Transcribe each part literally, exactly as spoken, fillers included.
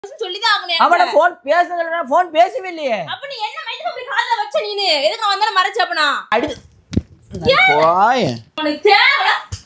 சொல்லிதான் ஆகணும். அவன போன் பேசுறதுல போன் பேசவே இல்லையே. அப்ப நீ என்ன மைண்ட் அப்படி காதுல வச்ச நீனு? எதுக்கு நான் வந்தால மறைச்ச அப்பனா? அடி போய். உனக்கு தேவல.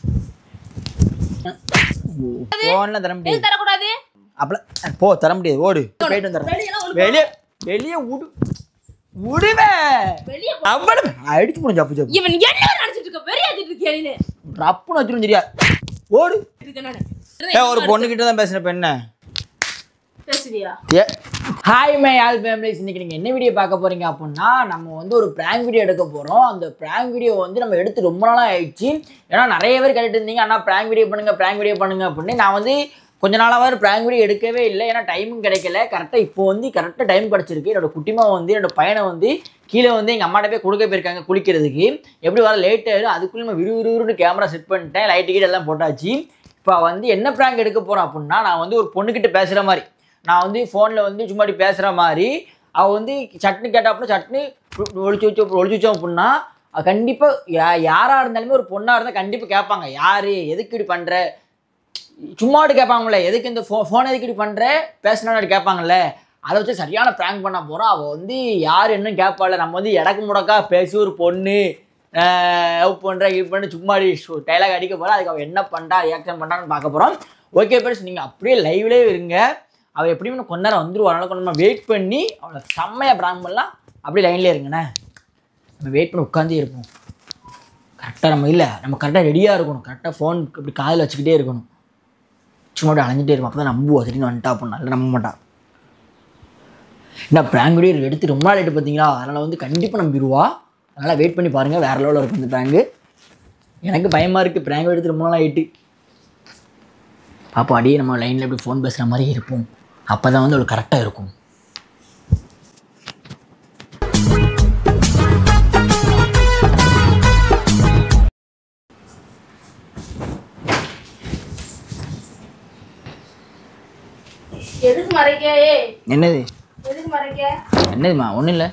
போன்ல தர முடியாது. எது தர கூடாது? அப்பல போ தர முடியாது. ஓடு. போய்ட்டு வந்துறேன். வெளிய வெளிய உடு. உடுவே. வெளிய போ. அவன அடிச்சு போடு ஜப்பு ஜப்பு. இவன் என்ன நினைச்சிட்டு இருக்க? வெறியாதிட்டு இருக்கியா நீ? ரப்புன்னு வச்சிரும் சரியா. ஓடு. ஏய் ஒரு பொண்ணு கிட்ட தான் பேசுற பெண்ணே. பேசுவியா? Hi my all families. இன்னைக்கு நீங்கள் என்ன வீடியோ பார்க்க போகிறீங்க அப்படின்னா, நம்ம வந்து ஒரு ப்ராங்க் வீடியோ எடுக்க போகிறோம். அந்த ப்ராங்க் வீடியோ வந்து நம்ம எடுத்து ரொம்ப நாளாக ஆயிடுச்சு. ஏன்னா நிறைய பேர் கேட்டுட்டு இருந்தீங்க, அண்ணா ப்ராங்க் வீடியோ பண்ணுங்கள் ப்ராங்க் வீடியோ பண்ணுங்க அப்படின்னு. நான் வந்து கொஞ்ச நாளாக ஒரு ப்ராங்க் வீடியோ எடுக்கவே இல்லை, ஏன்னா டைமும் கிடைக்கல. கரெக்டாக இப்போ வந்து கரெக்டாக டைம் கிடச்சிருக்கு. என்னோட குட்டிமா வந்து என்னோட பையனை வந்து கீழே வந்து எங்கள் அம்மாட்ட போய் கொடுக்க போயிருக்காங்க குளிக்கிறதுக்கு. எப்படி வர லேட் ஆயிடும், அதுக்குள்ளே நம்ம விறு விறுவிறுன்னு கேமரா செட் பண்ணிட்டேன், லைட் கீட் எல்லாம் போட்டாச்சு. இப்போ வந்து என்ன ப்ராங்க் எடுக்க போகிறோம் அப்படின்னா, நான் வந்து ஒரு பொண்ணுக்கிட்ட பேசுகிற மாதிரி, நான் வந்து ஃபோனில் வந்து சும்மாடி பேசுகிற மாதிரி, அவள் வந்து சட்னி கேட்டாப்புல சட்னி ஒழிச்சு வச்சு ஒழிச்சு வச்சோம் அப்படின்னா கண்டிப்பாக யா யாராக இருந்தாலுமே ஒரு பொண்ணாக இருந்தால் கண்டிப்பாக கேட்பாங்க, யார் எதுக்கு இப்படி பண்ணுற, சும்மாட்டு கேட்பாங்களே, எதுக்கு இந்த ஃபோ ஃபோனை எதுக்கு இப்படி பண்ணுற பேசினான்னு கேட்பாங்கல்ல. அதை வச்சு சரியான ப்ராங்க் பண்ண போகிறோம். அவள் வந்து யார் என்னன்னு கேட்பாள். நம்ம வந்து இடக்கு முடக்கா பேசி ஒரு பொண்ணு லவ் பண்ணுற இது பண்ணி சும்மாடி டைலாக் அடிக்க போகிறோம். அதுக்கு அவள் என்ன பண்ணுறா ரியாக்ஷன் பண்ணுறான்னு பார்க்க போகிறோம். ஓகே ஃப்ரெண்ட்ஸ், நீங்கள் அப்படியே லைவ்லேயே இருங்க. அவள் எப்படியும் கொஞ்ச நேரம் வந்துடுவா, அதனால கொஞ்சம் நம்ம வெயிட் பண்ணி அவளை செம்மையாக ப்ராங்க் பண்ணலாம். அப்படியே லைன்லேயே இருங்கண்ணே. நம்ம வெயிட் பண்ணி உட்காந்தே இருப்போம். கரெக்டாக நம்ம இல்லை நம்ம கரெக்டாக ரெடியாக இருக்கணும். கரெக்டாக ஃபோன் இப்படி காதில் வச்சுக்கிட்டே இருக்கணும். சும்மா அப்படி அலைஞ்சிட்டே இருக்கும். அப்போ தான் நம்புவா திடீர்னு வந்துட்டா அப்படின்னா, இல்லை நம்ப மாட்டா. என்ன ப்ராங்க் வீடியோ எடுத்து ரொம்ப நாள் ஆகிட்டு பார்த்தீங்களா, அதனால் வந்து கண்டிப்பாக நம்பிடுவா. அதனால் வெயிட் பண்ணி பாருங்கள். வேறு லெவலில் இருக்கும் இந்த ப்ராங்கு. எனக்கு பயமாக இருக்குது, ப்ராங்க் எடுத்து ரொம்ப நாள் ஆகிட்டு. பாப்பா அடியே நம்ம லைனில் எப்படி ஃபோன் பேசுகிற மாதிரி இருப்போம். அப்போ தான் வந்து அவளுக்கு கரெக்டாக இருக்கும். எதுக்கு மறைக்க? என்னது எதுக்கு மறைக்க? என்னதுமா? ஒன்றும் இல்லை.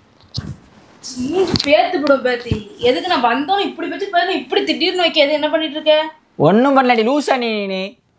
நீ பேத்து போடும் பேத்தி. எதுக்கு நான் வந்தோம் இப்படி வச்சு பேரு இப்படி திடீர்னு வைக்க? எது என்ன பண்ணிட்டு இருக்க? ஒன்றும் பண்ணலாடி லூஸா நீ. நீ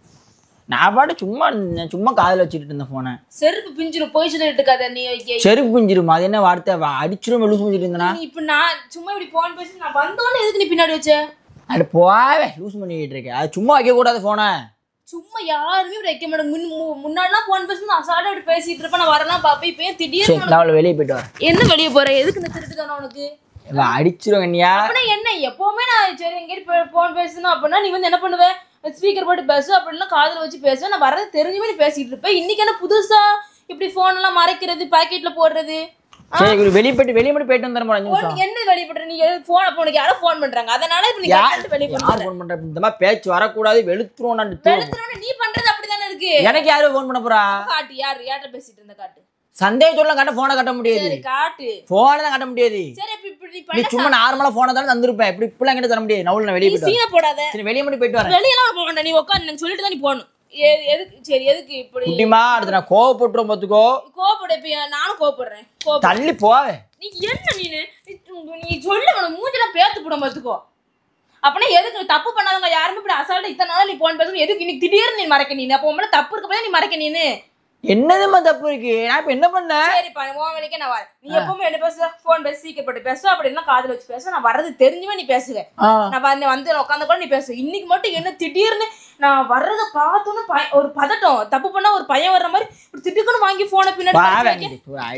நான் பாட்டு சும்மா சும்மா காதில் வச்சுட்டு இருந்தேன் ஃபோனை. செருப்பு பிஞ்சிரும் போய் சொல்லிட்டு இருக்காத நீ. செருப்பு பிஞ்சிருமா? அது என்ன வார்த்தை? அடிச்சிரும் லூஸ் பண்ணிட்டு இருந்தேனா? இப்போ நான் சும்மா இப்படி ஃபோன் பேசி நான் வந்தோன்னு எதுக்கு நீ பின்னாடி வச்ச? அது போவே லூஸ் பண்ணிக்கிட்டு இருக்கேன். அது சும்மா வைக்கக்கூடாது ஃபோனை. சும்மா யாருமே இப்படி வைக்க மாட்டேன். முன் முன்னாடிலாம் ஃபோன் பேசி அசால்ட்டாக இப்படி பேசிட்டு இருப்பேன். நான் வரலாம் பார்ப்பேன். இப்போ ஏன் திடீர்னு நான் அவளை வெளியே போயிட்டு வரேன். என்ன வெளியே போகிறேன்? எதுக்கு இந்த திருட்டு தானே உனக்கு? அடிச்சிரும் கண்ணியா. அப்படின்னா என்ன எப்பவுமே நான் சரி எங்கேயும் ஃபோன் பேசணும் அப்படின்னா நீ வந்து என்ன பண்ணுவேன்? ஸ்பீக்கர் போட்டு பேசு அப்படின்னா காதில் வச்சு பேசுவேன். நான் வரது தெரிஞ்சுமே நீ பேசிட்டு இருப்பேன். இன்னைக்கு என்ன புதுசா இப்படி ஃபோன் எல்லாம் மறைக்கிறது, பாக்கெட்ல போடுறது? சரி வெளியே போயிட்டு வெளியே மட்டும் போயிட்டு வந்துடுறேன். என்ன வெளியே போடுற நீ? ஃபோன் அப்போ உனக்கு யாரும் ஃபோன் பண்றாங்க, அதனால இப்ப நீ வெளியே ஃபோன் பண்ற இந்த மாதிரி பேச்சு வரக்கூடாது. வெளுத்துருவோம். நான் வெளுத்துறோம். நீ பண்றது அப்படிதானே இருக்கு. எனக்கு யாரு ஃபோன் பண்ண போறா? காட்டு. யாரு யார்ட்ட பேசிட்டு இருந்த காட்டு. சந்தேகத்தோட காட்ட போனை கட்ட முடியாது. சரி காட்டு. போனை தான் கட்ட முடியாது. சரி இப்ப இப்படி நீ பண்ண சும்மா நார்மலா போனை தான் தந்திருப்பேன். இப்படி இப்பலாம் கிட்ட தர முடியாது. நவுல நான் வெளியே போயிட்டு சீன போடாத. சரி வெளியே மட்டும் போயிட்டு வரேன். வெளிய எல்லாம் போக வேண்டாம். நீ உட்கார்ந்து நான் சொல்லிட்டு தான் நீ போணும். எதுக்கு? சரி எதுக்கு இப்படி? குட்டிமா அடுத்து நான் கோவப்பட்டுறோம் பாத்துக்கோ. கோவப்பட இப்ப நானும் கோவப்படுறேன். கோவப்பட தள்ளி போவே. நீ என்ன நீனு நீ சொல்ல வேணும். மூஞ்சில பேத்து போட பாத்துக்கோ. அப்பனா எதுக்கு? தப்பு பண்ணாதவங்க யாருமே இப்படி அசால்ட்டா இத்தனை நாள் நீ போன் பேசணும். எதுக்கு இன்னைக்கு திடீர்னு நீ மறைக்க? நீ அப்போ உண்மையில தப்பு இருக்க போய் நீ மறைக்க. நீனு என்னதுமா தப்பு இருக்கு? நான் இப்ப என்ன பண்ண? சரி பா உன் வேலைக்கே நான் வரேன். நீ எப்பவுமே என்ன பேசுற? போன் பேசி சீக்கிரம் போட்டு பேசுவ. அப்படின்னா காதுல வச்சு பேசுவ. நான் வர்றது தெரிஞ்சுமே நீ பேசுவேன். நான் வந்து வந்து உட்காந்து கூட நீ பேசுவ. இன்னைக்கு மட்டும் என்ன திடீர்னு நான் வர்றதை பார்த்தோன்னு ஒரு பதட்டம். தப்பு பண்ணா ஒரு பையன் வர்ற மாதிரி திட்டுக்குன்னு வாங்கி போன பின்னாடி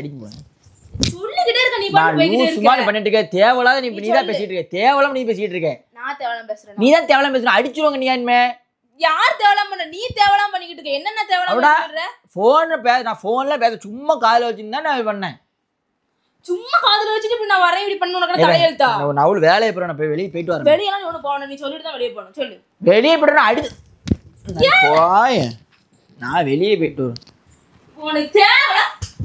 சொல்லிக்கிட்டே இருக்க. நீ பண்ணிட்டு இருக்க தேவலாத. நீ நீதான் பேசிட்டு இருக்க. தேவலாம் நீ பேசிட்டு இருக்க. நான் தேவலாம் பேசுறேன். நீ தான் தேவலாம் பேசுற. அடிச்சுருவாங்க. நீ யாருமே யார் தேவலாம் பண்ண? நீ தேவலாம் பண்ணிக்கிட்டு இருக்க. என்னென்ன தேவலாம் பண்ற? போன்ல பேச நான் போன்ல பேச சும்மா காதுல வச்சிருந்தா நான் பண்ணேன். சும்மா காதுல வச்சிட்டு இப்படி நான் வரேன் இப்படி பண்ண உனக்கு தலையெழுத்தா? நான் அவளு வேலைய போறேன். நான் போய் வெளிய போயிட்டு வரேன். வெளிய எல்லாம் நீ போணும். நீ சொல்லிட்டு தான் வெளிய போணும். சொல்லு. வெளிய போறேன். அடி போய் நான் வெளிய போயிட்டு வரேன். உனக்கு தேவல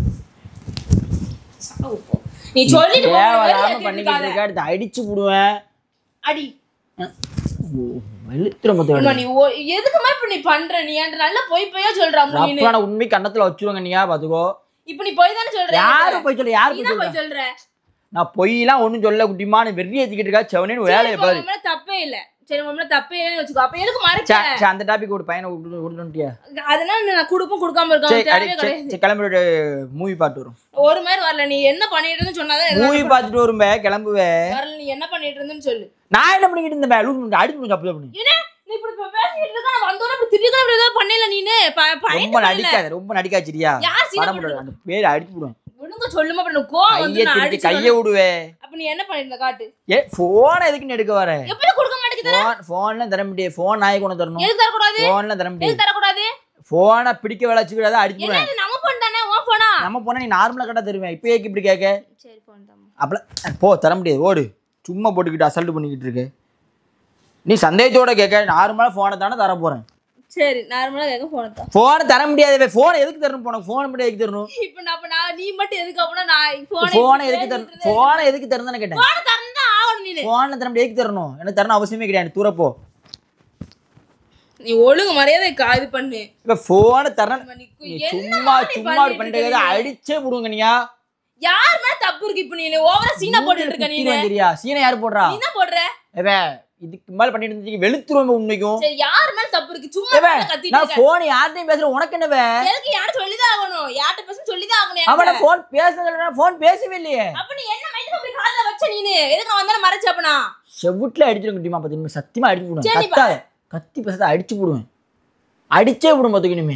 நீ சொல்லிட்டு தேவலாம பண்ணிக்கிட்டு இருக்க. அடுத்து அடிச்சு புடுவேன். அடி வெளுத்துறோம். நீ எதுக்குமா இப்ப நீ பண்ற? நீ என்கிட்ட நல்லா போய் போயா சொல்ற. உண்மை கண்ணத்துல வச்சுருவாங்க. நீயா பாத்துக்கோ. இப்ப நீ போய் தானே சொல்ற. யாரு போய் சொல்ற? யாரு போய் சொல்ற? நான் பொய்லாம் ஒண்ணும் சொல்ல. குட்டிமா நீ வெறி ஏத்திக்கிட்டு இருக்கா. செவனேன்னு வேலையை பாரு. தப்பே இல்ல. சரி உண்மையில தப்பே வச்சுக்கோ. அப்ப எதுக்கு மறைச்ச? அந்த டாபிக் ஒரு பையனை விட்டுட்டியா? அதனால நான் குடுப்பும் கொடுக்காம இருக்கேன். கிளம்பி மூவி பார்த்து வரும். ஒரு மாதிரி வரல. நீ என்ன பண்ணிட்டு இருந்தேன்னு சொன்னாதான் மூவி பார்த்துட்டு வரும்பே கிளம்புவே. வரல. நீ என்ன பண்ணிட்டு இருந்தேன்னு சொல்லு. நான் என்ன பண்ணிக்கிட்டு இருந்தேன்? லூஸ் அடிச்சு அப்படி பண்ணி. என்ன நீ இப்படி பேசிட்டு இருக்க? நான் வந்தோனே இப்படி திடீர்னு அப்படி ஏதோ பண்ணல நீனே. ரொம்ப நடிக்காத, ரொம்ப நடிக்காச்சிரியா. அந்த பேர் அடிச்சு விடுவேன். ஒழுங்கா சொல்லுமா. அப்புறம் கோவம் வந்து நான் அடிச்சு கையை விடுவே. அப்ப நீ என்ன பண்ணிட்டு இருந்த காட்டு. ஏ போன் எதுக்கு எடுக்க வர? எப்படி கொடுக்க மாட்டேங்குது? போன் போன்ல தர முடியாது. போன் நாய் கொண்டு தரணும். எது தர கூடாது? போன்ல தர முடியாது. எது தர கூடாது? போனை பிடிக்க வளைச்சு கூடாது, அடிச்சு விடுவேன். என்ன நம்ம போன் தானே உன் போனா? நம்ம போனா நீ நார்மலா கட்ட தருவேன். இப்போ ஏக்கு இப்படி கேக்க? சரி போன் தான். அப்பல போ தர முடியாது. ஓடு. சும்மா போட்டுக்கிட்டு அசல்ட் பண்ணிக்கிட்டு இருக்க. நீ சந்தேகத்தோட கேட்க நார்மலா போனை தானே தர போறேன். சரி நார்மலா கேட்க போன் தான். போன் தர முடியாது. போன் எதுக்கு தரணும்? போன் போன் மட்டும் எதுக்கு தரணும்? இப்போ நான் நான் நீ மட்டும் எதுக்கு அப்பனா நான் போன் போன் எதுக்கு தரணும்? போன் எதுக்கு தரணும்னு கேட்டேன். போன் தரணும் ஆவணும் நீ. போன் தர முடியாது. எதுக்கு தரணும்? எனக்கு தரணும் அவசியமே கிடையாது. தூர போ. நீ ஒழுங்கு மரியாதை காது பண்ணு. இப்ப போன் தரணும். சும்மா சும்மா பண்ணிட்டு அடிச்சே போடுங்க. நீயா யார் மேல தப்பு இருக்கு? இப்போ நீ ஓவரா சீனா போட்டுட்டு இருக்க. நீ தெரியா சீனா யார் போடுறா? நீ தான் போடுற. ஏவே இதுக்கு மேல பண்ணிட்டு இருந்தீங்க வெளுத்துருவோம் உண்மைக்கும். சரி யார் மேல தப்பு இருக்கு? சும்மா கத்திட்டு நான் போன் யார்ட்டயும் பேசுறேன். உனக்கு என்னவே? எனக்கு யார சொல்லி தான் ஆகணும். யார்ட்ட பேச சொல்லி தான் ஆகணும். அவன போன் பேசறதுல போன் பேசவே இல்லையே. அப்ப நீ என்ன மைண்ட் அப்படி காதுல வச்ச நீனு? எதுக்கு வந்தால மறைச்ச அப்பனா? செவுட்ல அடிச்சிர குட்டிமா பாத்தீங்க. சத்தியமா அடிச்சு போடுவேன். கத்தா கத்தி பேசாத அடிச்சு போடுவேன். அடிச்சே போடும் பாத்துக்கினுமே.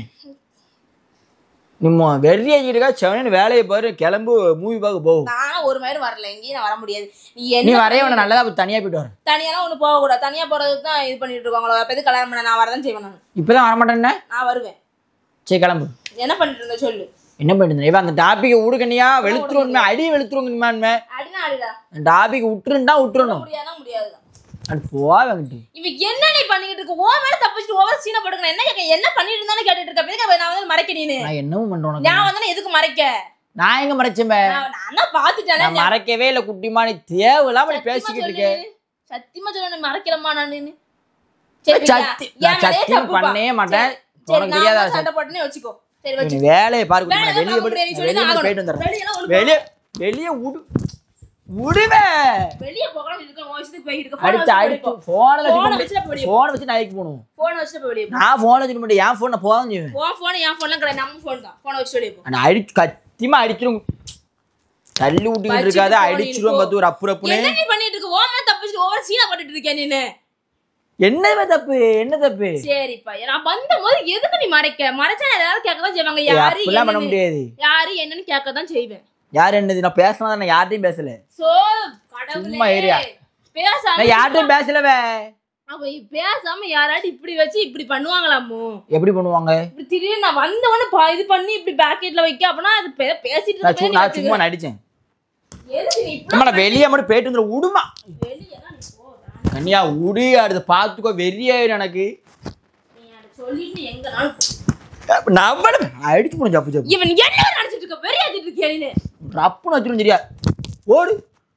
நிம்ம வெறியா இருக்கா. செவனேன்னு வேலையை பாரு. கிளம்பு மூவி பார்க்க போ. நான் ஒரு மாதிரி வரல. எங்கேயும் நான் வர முடியாது. நீ நீ வரவே வேணா. நல்லதா தனியா போயிட்டு வர. தனியாலாம் ஒண்ணு போக கூடாது. தனியா போறதுக்கு தான் இது பண்ணிட்டு இருக்காங்களோ. அப்ப எது கல்யாணம் பண்ண நான் வரதான் செய்வேன். நான் இப்பதான் வர மாட்டேன்னா நான் வருவேன். சரி கிளம்பு. என்ன பண்ணிட்டு இருந்த சொல்லு. என்ன பண்ணிட்டு இருந்த? அந்த டாபிக் விடுக்கணியா? வெளுத்துருவோமே. அடி வெளுத்துருவோங்கம்மா. அடினா அடிடா. டாபிக் விட்டுருந்தா விட்டுறணும். முடியாதா முடியாது. அது போவாங்கட்டி. இவன் என்ன நீ பண்ணிட்டு இருக்க? ஓ மேல தப்பிச்சிட்டு ஓவர் சீனா போடுங்க. என்ன கேக்க? என்ன பண்ணிட்டு இருந்தானே கேட்டிட்டு இருக்க. எதுக்கு நான் வந்து மறைக்க நீனு? நான் என்னவும் பண்றேன். நான் வந்து எதுக்கு மறைக்க? நான் எங்க மறைச்சேன்? நான் தான் பாத்துட்டேனே. நான் மறைக்கவே இல்ல குட்டிமா. நீ தேவலாம் நீ பேசிக்கிட்டு இருக்க. சத்தியமா சொல்ல நீ மறைக்கலமா நான். சரி சத்தி நான் சத்தியம் பண்ணவே மாட்டேன். உனக்கு தெரியாதா? சண்டை போட்டுனே வெச்சுக்கோ. சரி வெச்சு. நீ வேலைய பாரு குட்டிமா. வெளிய போய் போயிட்டு வந்துறேன். வெளிய வெளிய உடு உடுவே. வெளிய போகலாம் இருக்க. வாய்ஸ்க்கு போய் இருக்க. அடுத்து அடுத்து போன்ல வச்சு போன் வச்சு நாய்க்கு போணும். போன் வச்சு போய் வெளிய. நான் போன் வச்சு மட்டும் என் போன் போதான் செய்வேன். உன் போன் என் போன்ல கிடையாது. நம்ம போன் தான். போன் வச்சு வெளிய போ. நான் அடிச்சு கத்திமா அடிச்சிரும். தள்ளி ஊட்டிட்டு இருக்காத. அடிச்சிரும் பாத்து ஒரு அப்பு அப்புனே. என்ன நீ பண்ணிட்டு இருக்க? ஓ மேல தப்பிச்சிட்டு ஓவர் சீனா போட்டுட்டு இருக்க நீனு. என்னவே தப்பு? என்ன தப்பு? சரிப்பா. நான் வந்தபோது எதுக்கு நீ மறைக்க? மறைச்சா ஏதாவது கேட்க தான் செய்வாங்க. யாரு என்ன பண்ண முடியாது. யாரு என்னன்னு கேட்க தான் செய்வேன். யார் என்னது? நான் பேசணும். நான் யார்ட்டையும் பேசல. சோ கடவுளே. சும்மா ஏரியா பேசாம நான் யார்ட்டையும் பேசலவே. அப்ப பேசாம யாராட்டி இப்படி வச்சு இப்படி பண்ணுவாங்களாமோ? எப்படி பண்ணுவாங்க? இப்படி திடீர்னு நான் வந்தவன இது பண்ணி இப்படி பாக்கெட்ல வைக்க. அப்பனா அது பேசிட்டு இருக்க. நான் சும்மா நடிச்சேன். எதுக்கு நீ இப்படி? நான் வெளிய மட்டும் போயிட்டு வந்து உடுமா. வெளிய தான் நீ போ. கன்னியா உடி. அடுத்து பாத்துக்கோ. வெறியாயிரு எனக்கு. நீ அத சொல்லிட்டு எங்க நான் நவள அடிச்சு போடு. ஜப்பு ஜப்பு. இவன் என்ன நினைச்சிட்டு இருக்க? வெறியாதிட்டு இருக்கியா நீ? ரப்புன்னு வச்சிரும் சரியா. ஓடு.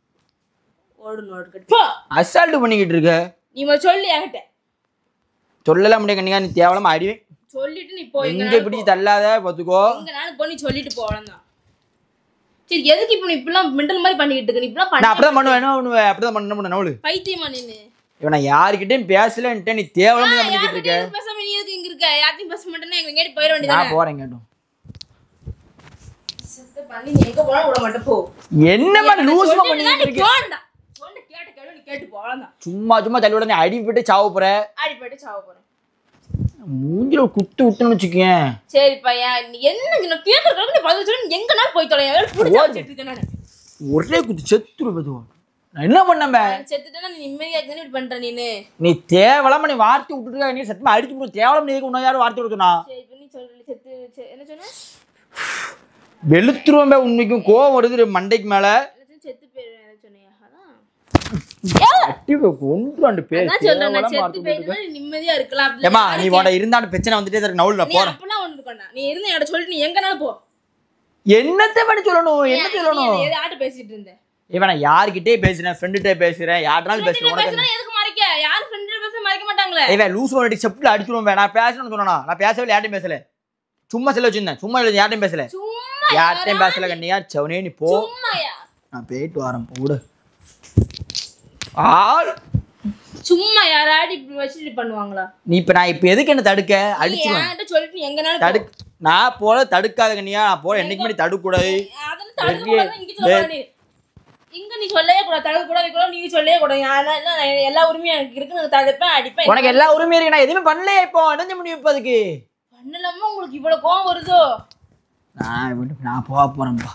ஓடு நோடு கட்டி போ. அசால்ட் பண்ணிக்கிட்டு இருக்க. நீ மொத சொல்லி என்கிட்ட. சொல்லல முடிய கண்ணியா. நீ தேவலமா அடிவே. சொல்லிட்டு நீ போ. எங்க பிடிச்சி தள்ளாத பாத்துக்கோ. எங்க நாள் போ. நீ சொல்லிட்டு போ. அவ்வளவுதான். சரி எதுக்கு இப்போ நீ இப்பலாம் மெண்டல் மாதிரி பண்ணிட்டு இருக்க? நீ இப்பலாம் பண்ண. நான் அப்படிதான் பண்ணுவேன். என்ன பண்ணுவேன்? அப்படிதான் பண்ண பண்ண நவுளு. பைத்தியமா நீனு? இவன் நான் யார்கிட்டயும் பேசலன்ட்டு நீ தேவலமா பண்ணிக்கிட்டு இருக்க. யார்கிட்டயும் பேசாம நீ எதுக்கு இங்க இருக்க? யார்கிட்டயும் பேச மாட்டேன்னா எங்க எங்கேடி போயிர வேண்டியதானே? நான் போறேன் கேட்டும். செத்த பண்ணி நீ எங்க போறா விட மாட்டே போ. என்ன மாதிரி லூஸ்மா பண்ணிட்டு இருக்க? போடா. சொன்ன கேட்ட கேளு. நீ கேட்டு போ. அவ்வளவுதான். சும்மா சும்மா தள்ளி விட. நீ அடி விட்டு சாவ போற. அடி போட்டு சாவ போற. மூஞ்சில குத்து விட்டுன்னு வச்சுக்கேன். சரி பையன். நீ என்ன நான் கேக்குறதுக்கு நீ பதில் சொல்லு. எங்க நாள் போய் தொலைய. வேற புடிச்சு வச்சிட்டு இருக்க நானு. ஒரே குத்து செத்துரு பதுவா. நான் என்ன பண்ணமே? செத்துட்டேனா நீ நிம்மதியா இருக்கனே இப்படி பண்ற நீனு. நீ தேவலமா நீ வார்த்தை விட்டுட்டு இருக்க. நீ சத்தமா அடிச்சு போடு. தேவலமா நீ உன்ன யாரும் வார்த்தை விடுறனா? சரி இப்போ நீ சொல்ற செத்து என்ன சொன்ன? வெளுத்துருவே. உன்னைக்கும் கோவம் வருது மண்டைக்கு மேல. செத்து பேர் என்ன சொன்னியா? அதான் அட்டிவே கொன்றாண்டு பேர். நான் சொல்றேன் நான் செத்து பேய்னா நிம்மதியா இருக்கலாம். ஏமா நீ ஓட இருந்தான பிரச்சனை வந்துட்டே இருக்கு. நவுல்ல போறேன். நீ அப்பலாம் ஒன்னு இருக்கடா. நீ இருந்தா என்கிட்ட சொல்லிட்டு நீ எங்கனால போ. என்னத்தை பண்ணி சொல்லணும்? என்ன சொல்லணும்? நீ யார்ட்ட பேசிட்டு இருந்த? இவன் நான் யார்கிட்டயே பேசுறேன். ஃப்ரெண்ட்கிட்ட பேசுறேன். யார்ட்டனால பேசுறேன். உனக்கு என்ன எதுக்கு மறைக்க? யார் ஃப்ரெண்ட்கிட்ட பேச மறைக்க மாட்டாங்களே. ஏய் லூஸ் ஒரடி செப்ல அடிச்சுறோம். நான் பேசணும்னு சொன்னனா? நான் பேசவே யார்ட்டயும் பேசல. சும்மா செல்ல வச்சிருந்தேன். சும்மா யார்ட்டயும் பேசல. சும்மா யார்ட்டயும் பேசல கண்ணியா. செவனே நீ போ. சும்மாயா? நான் போயிட்டு வரேன். போடு. ஆல் சும்மா யாராடி இப்படி வச்சுட்டு பண்ணுவாங்களா? நீ இப்ப நான் இப்ப எதுக்கு என்ன தடுக்க? அடிச்சுவேன். என்கிட்ட சொல்லிட்டு நீ எங்கனாலும் தடு நான் போல தடுக்காதங்க நீயா. நான் போல என்னைக்கு மாதிரி தடுக்க கூடாது. அதெல்லாம் தடுக்க கூடாது. இங்க சொல்லக்கூடாது. இங்க நீ சொல்லவே கூடாது. தடுக்க கூடாது கூட நீ சொல்லவே கூடாது. அதனால எல்லா உரிமையும் எனக்கு இருக்கு. நான் தடுப்பேன் அடிப்பேன். உனக்கு எல்லா உரிமையும் இருக்கு. நான் எதுவுமே பண்ணலையே. இப்போ என்ன முடியும் இப்போ அதுக்கு? பண்ணலாமா? உங்களுக்கு இவ்வளவு கோவம் வருதோ? நான் நான் போக போறேன்பா.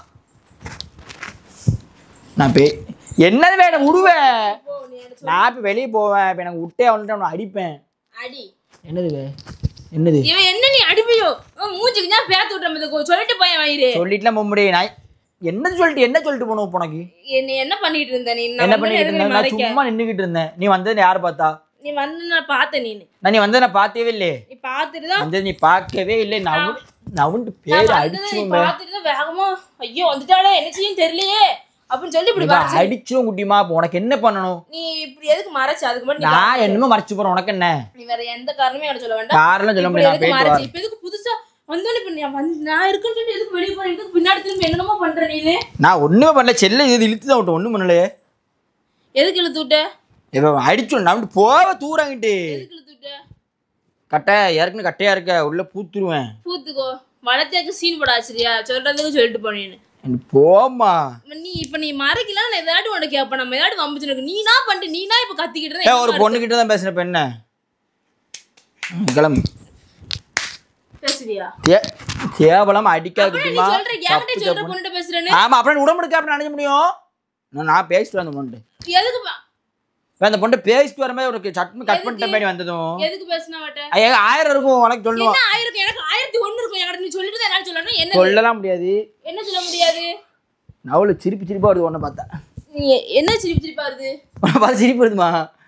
நான் பே என்னது வேணும் விடுவேன். நான் இப்போ வெளியே போவேன். இப்போ எனக்கு விட்டே வந்துட்டு நான் அடிப்பேன். அடி என்னது என்னது இவன் என்ன நீ அடிப்பியோ? மூஞ்சிக்கு தான் பேத்து விட்டுற சொல்லிட்டு போய் வயிறு சொல்லிட்டுலாம் போக முடியும். நான் என்ன சொல்லிட்டு என்ன சொல்லிட்டு போனோம் உனக்கு? என்ன என்ன பண்ணிட்டு இருந்த நீ? என்ன பண்ணிட்டு இருந்தேன்? நான் சும்மா நின்றுகிட்டு இருந்தேன். நீ வந்தது யாரு பார்த்தா? நீ வந்து நான் பார்த்தேன். நீ நான் நீ வந்து நான் பார்த்தவே இல்லையே. நீ பார்த்துட்டு தான் வந்து நீ பார்க்கவே இல்லை. நான் நவுண்டு பேர் அடிச்சு பார்த்துட்டு தான் வேகமா ஐயோ வந்துட்டாலே என்ன செய்யும் தெரியலையே அப்படின்னு சொல்லி இப்படி அடிச்சும் குட்டிமா. இப்போ உனக்கு என்ன பண்ணணும்? நீ இப்படி எதுக்கு மறைச்சு? அதுக்கு மட்டும் நான் என்னமோ மறைச்சு போறேன். உனக்கு என்ன? நீ வேற எந்த காரணமே எனக்கு சொல்ல வேண்டாம். காரணம் சொல்ல முடியாது. இப்ப எதுக்கு புதுசா வந்தோன்னு இப்ப நான் இருக்குன்னு சொல்லி எதுக்கு வெளியே போறேன்? எதுக்கு பின்னாடி திரும்பி என்னமோ பண்ற நீ? நான் ஒண்ணுமே பண்ணல. செல்ல இது இழுத்து தான் விட்டு ஒண்ணும் பண்ணலையே. எதுக்கு இழுத்து விட்ட? இப்போ அடிச்சு நான் போவ தூராங்கிட்டு. எதுக்கு இழுத்து விட்ட? கட்டை ஏற்கனவே கட்டையா இருக்க. உள்ள பூத்துருவேன். பூத்துக்கோ. வளர்த்தியாக்கு சீன் போடா சரியா? சொல்றதுக்கு சொல்லிட்டு போனேன்னு போமா. நீ இப்ப நீ மறைக்கலாம். நான் ஏதாட்டு உனக்கு கேப்ப நம்ம ஏதாட்டு வம்பிச்சு நீனா பண்ணிட்டு நீனா இப்ப கத்திக்கிட்டு ஒரு பொண்ணு கிட்ட தான் பேசுற. பெண்ண கிளம்பு. பேசுறியா? கேவலம் அடிக்காதுமா. பேசுறேன். ஆமா அப்புறம் உடம்புக்கு அப்படி நினைக்க முடியும். நான் பேசிட்டு வந்த பொண்ணு எதுக்கு அந்த பொண்ணு பேசிட்டு வர மாதிரி ஒரு சட்னி கட் பண்ணிட்ட மாதிரி வந்ததும் எதுக்கு பேசினா மாட்டேன்? ஆயிரம் இருக்கும் உனக்கு சொல்லணும். ஆயிரம் எனக்கு ஆயிரத்தி ஒண்ணு இருக்கும். எனக்கு நீ சொல்லிட்டு தான் என்ன சொல்லணும்? என்ன சொல்லலாம் முடியாது. என்ன சொல்ல முடியாது? நவுல சிரிப்பு சிரிப்பா வருது உன்னை பார்த்தா. நீ என்ன சிரிப்பு சிரிப்பா வருது? உன்னை பார்த்து சிரிப்பு வருதுமா.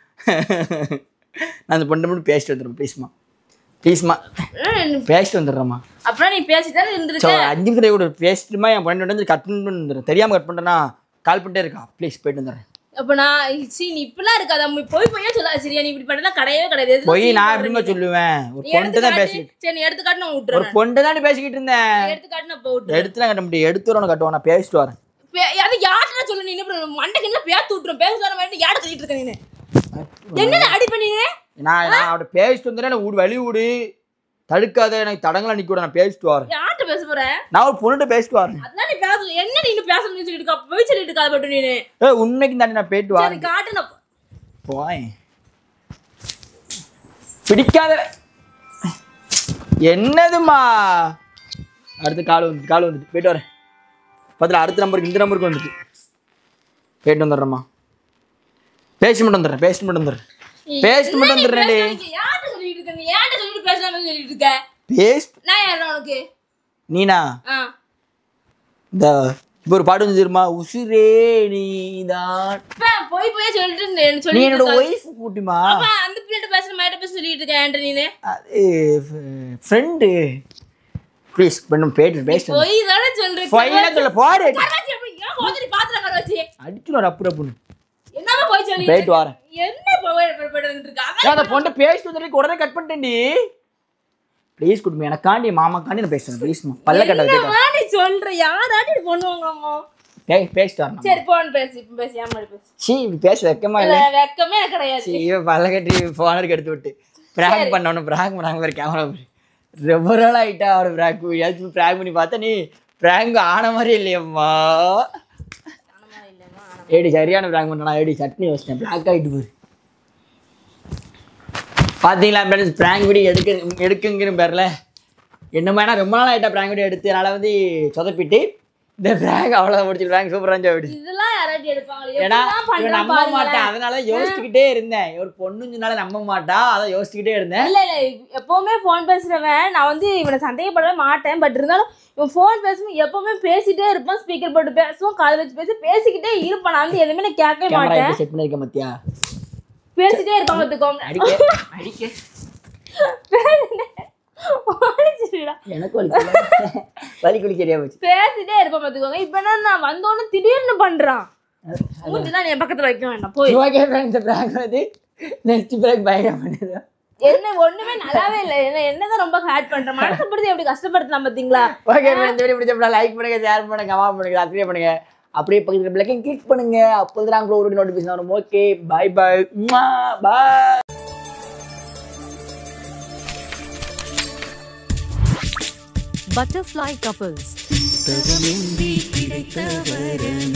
நான் அந்த பொண்ணு மட்டும் பேசிட்டு வந்துடுறேன். ப்ளீஸ்மா ப்ளீஸ்மா பேசிட்டு வந்துடுறேம்மா. அப்புறம் நீ பேசிட்டானே இருந்துருக்க. அஞ்சு நிமிஷம் கூட பேசிட்டுமா என் பொண்ணு வந்து கட் பண்ணி வந்துடுறேன். தெரியாம கட் பண்ணுறேன்னா கால் பண்ணிட்டே இருக்கா. ப்ளீஸ் போயிட்டு வந்துடுறேன். அப்ப நான் சி நீ இப்பெல்லாம் இருக்காத. போய் போய் சொல்லாத சரியா? நீ இப்படி பண்ணலாம் கிடையவே கிடையாது. போய் நான் எப்படிமா சொல்லுவேன்? ஒரு பொண்ணு தான் பேசிட்டு. சரி நீ எடுத்து காட்டு நான் விட்டுறேன். ஒரு பொண்ணு தான் பேசிக்கிட்டு இருந்தேன். எடுத்து காட்டு நான் போட்டு. எடுத்துலாம் கட்ட முடியும். எடுத்து வரணும் கட்டுவோம். நான் பேசிட்டு வரேன். அது யார்கிட்ட சொல்ல? நீ என்ன மண்டைக்கு என்ன பேத்து விட்டுறோம்? பேச வர மாதிரி யாரை சொல்லிட்டு இருக்க நீ? என்ன அடி பண்ணினே? நான் நான் அவட பேசிட்டு வந்துறேன். ஊடு வழி ஊடு தடுக்காத. எனக்கு தடங்கள நிக்க கூட. நான் பேசிட்டு வரேன். யார்கிட்ட பேச போற? நான் ஒரு பொண்ணுகிட்ட பேசிட்டு வரேன். அதான் நீ பேச என்ன நீ இன்னும் பேசணும்னு சொல்லிட்டு இருக்க? போய் சொல்லிட்டு இருக்காத பட்டு நீ. ஏய் உன்னைக்கு தாண்டி நான் போயிட்டு வரேன். சரி காட்டு நான் போய். பிடிக்காத என்னதுமா? அடுத்த கால் வந்து கால் வந்துட்டு போயிட்டு வரேன். பதில் அடுத்த நம்பருக்கு இந்த நம்பருக்கு வந்துட்டு போயிட்டு வந்துடுறேம்மா. பேசி மட்டும் வந்துடுறேன். பேசிட்டு மட்டும் வந்துடுறேன். பேசிட்டு மட்டும் வந்துடுறேன். யார்கிட்ட சொல்லிட்டு இருக்க? நீ யார்கிட்ட சொல்லிட்டு பேசலாம்னு சொல்லிட்டு இருக்க? பேஸ் நான் யாரா உனக்கு? நீனா? ஆ இந்த இப்போ ஒரு பாட்டு வந்து தெரியுமா? உசுரே நீதான். போய் போய் சொல்லிட்டு நீ என்னோட ஒய்ஃப் கூட்டிமா. அப்ப அந்த பிள்ளைகிட்ட பேசுற மாதிரி பேச சொல்லிட்டு இருக்கேன் நீ. அது ஃப்ரெண்டு. ப்ளீஸ் பண்ணு பேட்டு பேசு. போய் தான சொல்றேன். ஃபைனா சொல்ல போடு. கராச்சி அப்படி ஏன் கோதரி பாத்திர கராச்சி? அடிச்சு வர அப்புற பொண்ணு. என்னமா போய் சொல்லி? போயிட்டு வரேன். என்ன போய் போயிட்டு இருக்கா? நான் அந்த பொண்ணு பேசிட்டு வந்துட்டு உடனே கட் பண்ணிட்டேன்டி. ப்ளீஸ் குடுமே எனக்காண்டி மாமாக்காண்டி நான் பேசுறேன். ப்ளீஸ்மா பல்ல கட்டாத கேட்டா. நான் நீ சொல்ற யாராடி பண்ணுவாங்கம்மா? டேய் பேசிட்டு வரணும். சரி போன் பேசி பேசி ஏமாடி பேசி. சீ இப்படி பேச வெக்கமா இல்ல? வெக்கமே கிடையாது. சீ இவ பல்ல கட்டி போன் எடுத்து விட்டு பிராங்க் பண்ணனும். பிராங்க் பண்ணாங்க வேற கேமரா ரொம்ப நாள் ஆயிட்டா. அவரு பிராங்க் யாச்சும் பிராங்க் பண்ணி பார்த்தா நீ பிராங்க் ஆன மாதிரி இல்லையம்மா. ஏடி சரியான பிராங்க் பண்ணா. ஏடி சட்னி வச்சிட்டேன். பிளாக் ஆகிட்டு போய் பார்த்தீங்களா? பிராங்க் வீடியோ எடுக்க எடுக்குங்கிற பேரில் என்னமானா ரொம்ப நாள் ஆகிட்டா பிராங்க் வீடியோ எடுத்து. அதனால் வந்து சொதப்பிட்டு இந்த பிராங்க் அவ்வளோதான் முடிச்சு. பிராங்க் சூப்பராக இருந்துச்சு. இதெல்லாம் யாராட்டி எடுப்பாங்க? ஏன்னா நம்ப மாட்டேன். அதனால யோசிச்சுக்கிட்டே இருந்தேன். ஒரு பொண்ணுனால நம்ப மாட்டா. அதை யோசிச்சுக்கிட்டே இருந்தேன். இல்லை இல்லை எப்போவுமே ஃபோன் பேசுகிறவன் நான் வந்து இவனை சந்தேகப்படவே மாட்டேன். பட் இருந்தாலும் இவன் ஃபோன் பேசும்போது எப்பவுமே பேசிட்டே இருப்பான். ஸ்பீக்கர் போட்டு பேசுவோம். காது வச்சு பேசி பேசிக்கிட்டே இருப்பான். நான் வந்து எதுவுமே நான் கேட்கவே மாட்டேன். செட் பண்ணிருக்க மத்தியா பேசிட்டே இருப்பான். பார்த்துக்கோங்க. அடிக்க அடிக்க எனக்கு வலி குளிக்கிறியா போச்சு. பேசிட்டே இருப்பான். பார்த்துக்கோங்க. இப்போ என்ன நான் வந்தோன்னு திடீர்னு பண்றான். மூஞ்சிலாம் என் பக்கத்துல வைக்க வேண்டாம். போய் ஓகே ஃப்ரெண்ட்ஸ் பிராங்க் வந்து நெக்ஸ்ட் பிராங்க் பயங்கரம் பண்ணிடுறேன். என்ன ஒண்ணுமே நல்லாவே இல்லை. என்ன என்னதான் ரொம்ப ஹேட் பண்றேன். மனசப்படுத்தி எப்படி கஷ்டப்படுத்தலாம் பாத்தீங்களா? ஓகே ஃப்ரெண்ட்ஸ் வீடியோ பிடிச்சா லைக் பண்ணுங்க, ஷேர் பண்ணுங்க, கமெண்ட் பண்ணுங்க, சப்ஸ்கிரைப் பண்ணுங்க. அப்படியே பக்கத்துல பெல் ஐகான் கிளிக் பண்ணுங்க. அப்போதான் நாங்க ஒரு நோட்டிஃபிகேஷன் வரும். Okay bye bye bye. Butterfly couples.